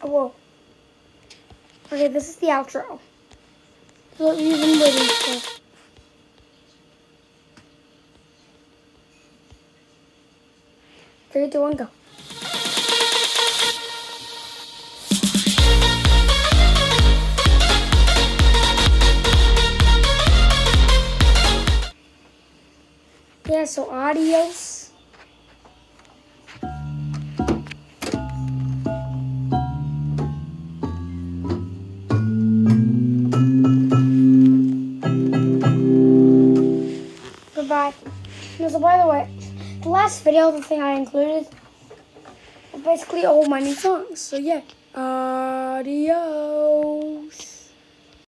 Oh, whoa. Okay, this is the outro. What we've been waiting for. 3, 2, 1, go. Yeah, so adios. Goodbye. So by the way, the last video, the thing I included, was basically all my new songs. So yeah, adios.